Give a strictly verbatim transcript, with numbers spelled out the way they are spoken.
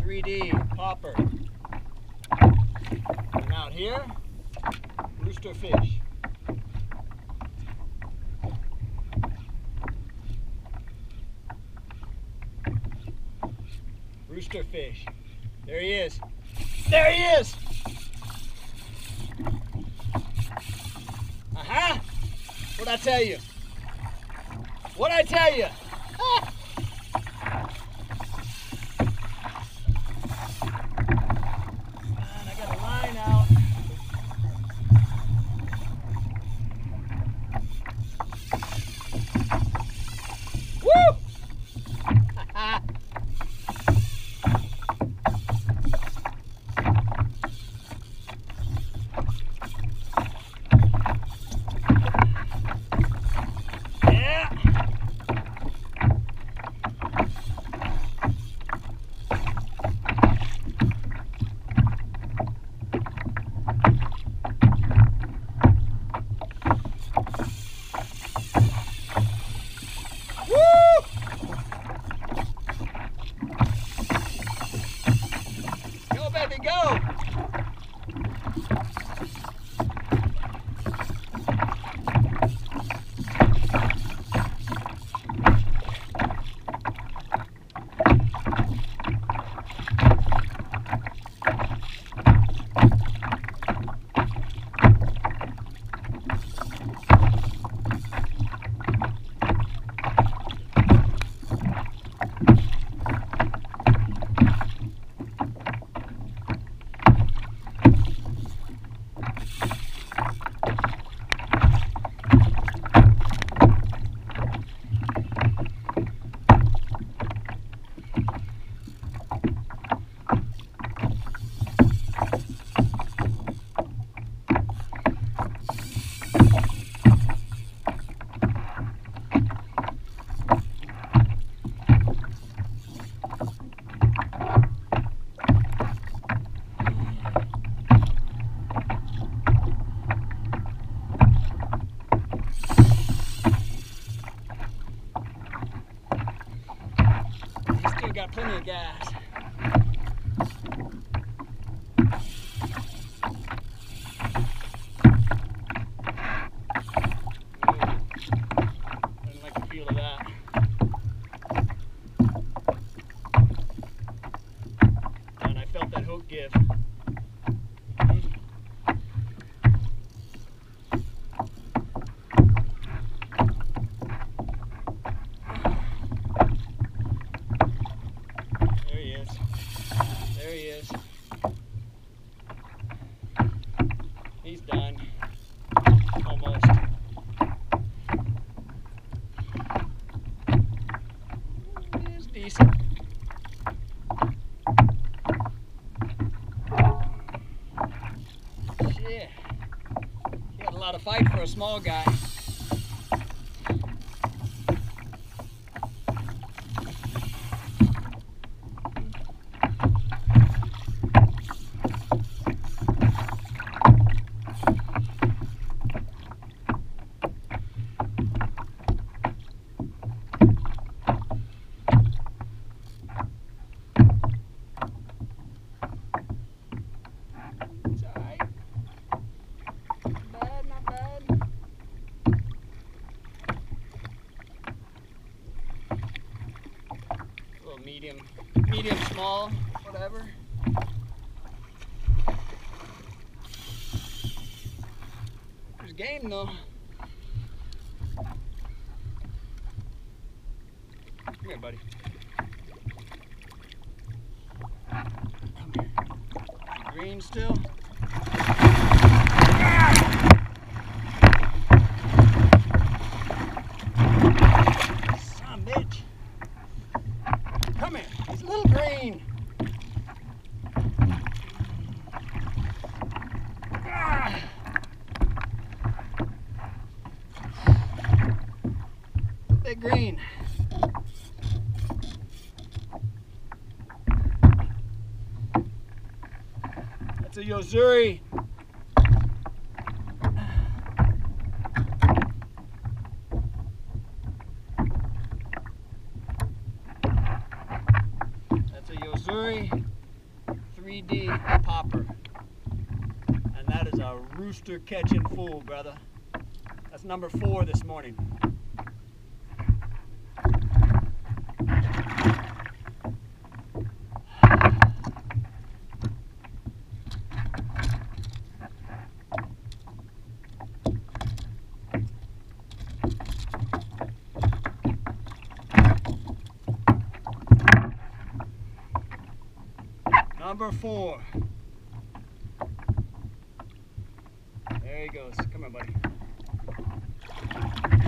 three D popper. And out here, roosterfish. Roosterfish. There he is. There he is! Uh-huh. What'd I tell you? What'd I tell you? Ah. Man, I got a line out. Woo! Go! Got plenty of gas. I didn't like the feel of that. And I felt that hook give. There he is. He's done. Almost. It's decent. Shit. He had a lot of fight for a small guy. Medium, medium, small, whatever. There's game though. Come here, buddy. Come here. Green still. Son of a bitch. Come here, he's a little green. Ah. Big green. That's a Yozuri. That's a Yozuri. three D popper. And that is a rooster catching fool, brother. That's number four this morning. Number four. There he goes. Come on, buddy.